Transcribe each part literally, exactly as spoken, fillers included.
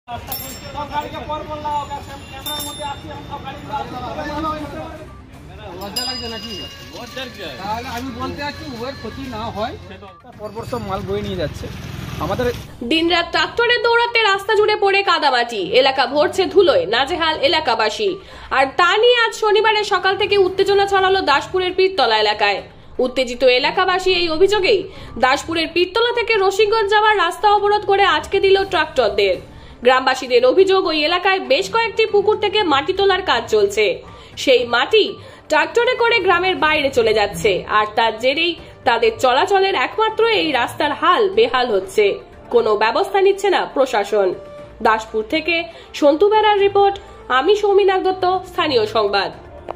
লজ্জা লাগছে নাকি? তাহলে আমি বলতে চাচ্ছি উভয়ের ক্ষতি না হয়, পরপর সব মাল বয়ে নিয়ে যাচ্ছে। আমাদের দিনরাত ট্রাক্টরে দৌড়াতে রাস্তা জুড়ে পড়ে কাদামাটি, এলাকা ভরছে ধুলোয়, নাজেহাল এলাকাবাসী। আর তা নিয়ে আজ শনিবারে সকাল থেকে উত্তেজনা ছড়ালো দাসপুরের পীরতলা এলাকায়। উত্তেজিত এলাকাবাসী এই অভিযোগেই দাসপুরের পীরতলা থেকে রসিকগঞ্জ যাওয়ার রাস্তা অবরোধ করে আটকে দিল ট্রাক্টরদের। গ্রামবাসীদের অভিযোগ, ওই এলাকায় বেশ কয়েকটি পুকুর থেকে মাটি তোলার কাজ চলছে। সেই মাটি ট্রাক্টরে করে গ্রামের বাইরে চলে যাচ্ছে, আর তার জেরেই তাদের চলাচলের একমাত্র এই রাস্তার হাল বেহাল হচ্ছে। কোনো ব্যবস্থা নিচ্ছে না প্রশাসন। দাসপুর থেকে সন্তু বেরার রিপোর্ট, আমি সৌমিনাথ দত্ত, স্থানীয় সংবাদ।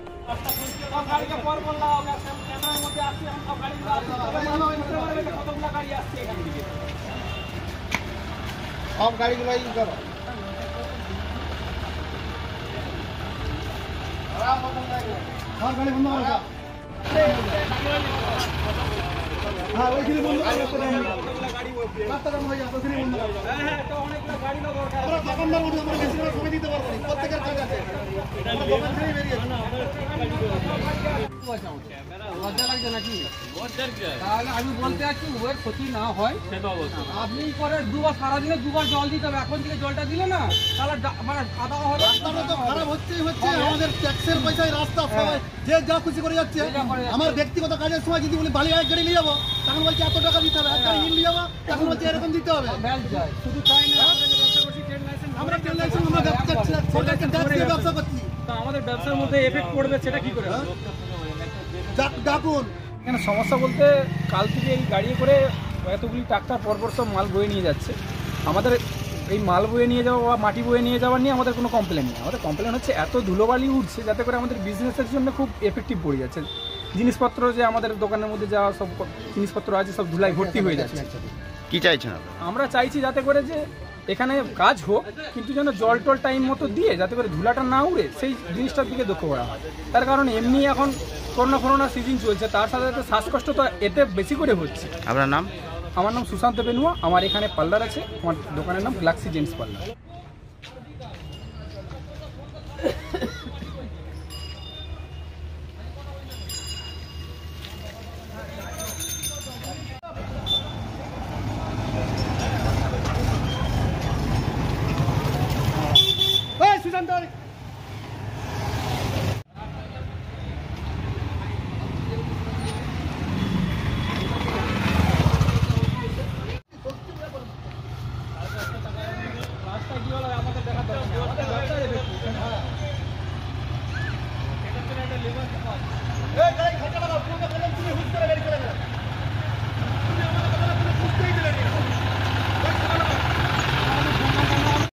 সব গাড়িগুলো ইউজ করো। সব গাড়ি বন্ধ করো। হ্যাঁ ওইখানে বন্ধ করো। রাস্তা বন্ধ হয়ে যাবে, ওইখানে বন্ধ করো। হ্যাঁ হ্যাঁ, তো অনেকগুলো গাড়ি না দরকার। আমরা দোকানদার মধ্যে আমরা বেশি করে সময় দিতে পারবো না, প্রত্যেকের কাজ আছে। আমরা দোকান থেকে বেরিয়ে যাই। লজ্জা লাগছে নাকি? তাহলে আমি বলতে চাচ্ছি উভয়ের ক্ষতি না হয়, আপনি করে দুবার সারাদিনে দুবার জল দিতে হবে। এখন থেকে জলটা দিলে না তাহলে মানে কাদা হবে। রাস্তাটা তো খারাপ হচ্ছেই হচ্ছে, আমাদের ট্যাক্সের পয়সায় রাস্তা সবাই যে যা খুশি করে যাচ্ছে। আমার ব্যক্তিগত কাজের সময় যদি বলি বালি এক গাড়ি নিয়ে যাবো, তখন বলছে এত টাকা দিতে হবে। এক গাড়ি নিয়ে যাবো, তখন বলছে এরকম দিতে হবে। শুধু তাই না, আমরা ট্রেন লাইসেন্স আমরা ব্যবসা করছি, আমাদের ব্যবসার মধ্যে এফেক্ট পড়বে, সেটা কি করে ডাকুন। এখানে সমস্যা বলতে কাল থেকে এই গাড়ি করে এতগুলি ট্রাক্টর পরপর সব মাল বয়ে নিয়ে যাচ্ছে। আমাদের এই মাল বয়ে নিয়ে যাওয়া বা মাটি বয়ে নিয়ে যাওয়ার নিয়ে আমাদের কোনো কমপ্লেন নেই। আমাদের কমপ্লেন হচ্ছে এত ধুলোবালি উঠছে, যাতে করে আমাদের বিজনেসের জন্য খুব এফেক্টিভ পড়ে যাচ্ছে। জিনিসপত্র যে আমাদের দোকানের মধ্যে যাওয়া সব জিনিসপত্র আছে সব ধুলাই ভর্তি হয়ে যাচ্ছে। কি চাইছেন আমরা চাইছি যাতে করে যে এখানে কাজ হোক, কিন্তু যেন জল টল টাইম মতো দিয়ে যাতে করে ধুলাটা না উড়ে, সেই জিনিসটার দিকে লক্ষ্য করা হয়। তার কারণ এমনি এখন করোনা ফরোনা সিজন চলছে, তার সাথে সাথে শ্বাসকষ্ট তো এতে বেশি করে হচ্ছে। আপনার নাম? আমার নাম সুশান্ত বেনুয়া, আমার এখানে পার্লার আছে, আমার দোকানের নাম গ্যালাক্সি জেন্টস পার্লার। সুশান্ত রাস্তা কি হলো আমাদের দেখাতে হবে।